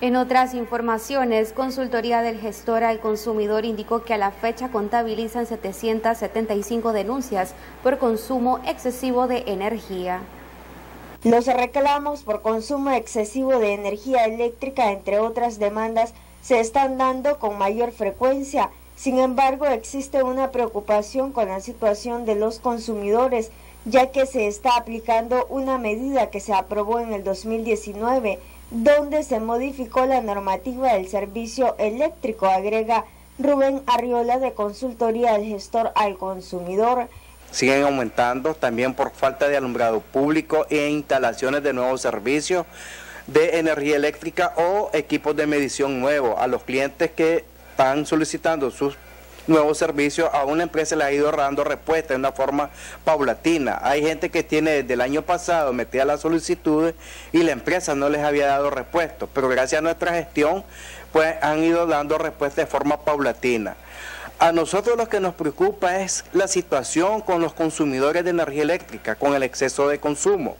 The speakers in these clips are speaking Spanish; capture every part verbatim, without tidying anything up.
En otras informaciones, Consultoría del Gestor al Consumidor indicó que a la fecha contabilizan setecientas setenta y cinco denuncias por consumo excesivo de energía. Los reclamos por consumo excesivo de energía eléctrica, entre otras demandas, se están dando con mayor frecuencia. Sin embargo, existe una preocupación con la situación de los consumidores, ya que se está aplicando una medida que se aprobó en el dos mil diecinueve, donde se modificó la normativa del servicio eléctrico, agrega Rubén Arriola de Consultoría del Gestor al Consumidor. Siguen aumentando también por falta de alumbrado público e instalaciones de nuevos servicios de energía eléctrica o equipos de medición nuevos. A los clientes que están solicitando sus nuevos servicios, a una empresa le ha ido dando respuesta de una forma paulatina. Hay gente que tiene desde el año pasado metida las solicitudes y la empresa no les había dado respuesta, pero gracias a nuestra gestión pues han ido dando respuesta de forma paulatina. A nosotros lo que nos preocupa es la situación con los consumidores de energía eléctrica, con el exceso de consumo.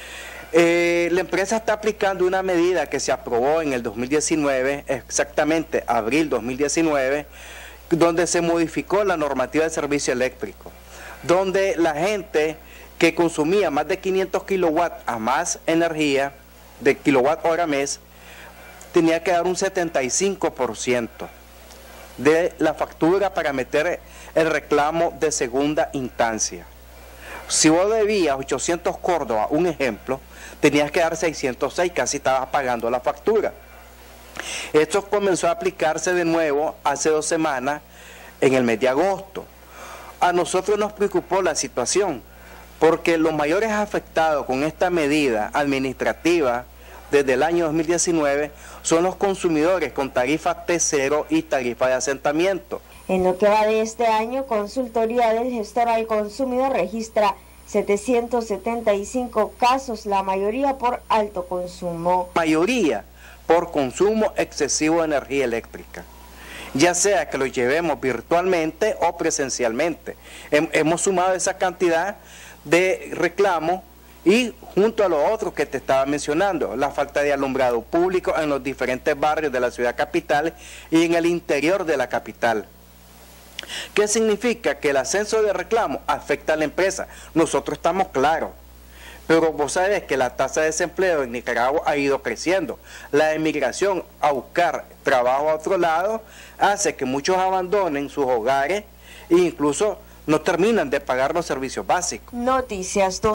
Eh, la empresa está aplicando una medida que se aprobó en el dos mil diecinueve, exactamente abril dos mil diecinueve, donde se modificó la normativa de servicio eléctrico, donde la gente que consumía más de quinientos kilowatts a más energía, de kilowatt hora mes, tenía que dar un setenta y cinco por ciento de la factura para meter el reclamo de segunda instancia. Si vos debías ochocientos Córdoba, un ejemplo, tenías que dar seiscientos seis, casi estabas pagando la factura. Esto comenzó a aplicarse de nuevo hace dos semanas, en el mes de agosto. A nosotros nos preocupó la situación, porque los mayores afectados con esta medida administrativa desde el año dos mil diecinueve son los consumidores con tarifa T cero y tarifa de asentamiento. En lo que va de este año, Consultoría del Gestor al Consumidor registra setecientos setenta y cinco casos, la mayoría por alto consumo. Mayoría por consumo excesivo de energía eléctrica, ya sea que lo llevemos virtualmente o presencialmente. Hemos sumado esa cantidad de reclamos y junto a lo otro que te estaba mencionando, la falta de alumbrado público en los diferentes barrios de la ciudad capital y en el interior de la capital. ¿Qué significa? Que el ascenso de reclamos afecta a la empresa. Nosotros estamos claros, pero vos sabés que la tasa de desempleo en Nicaragua ha ido creciendo. La emigración a buscar trabajo a otro lado hace que muchos abandonen sus hogares e incluso no terminan de pagar los servicios básicos. Noticias.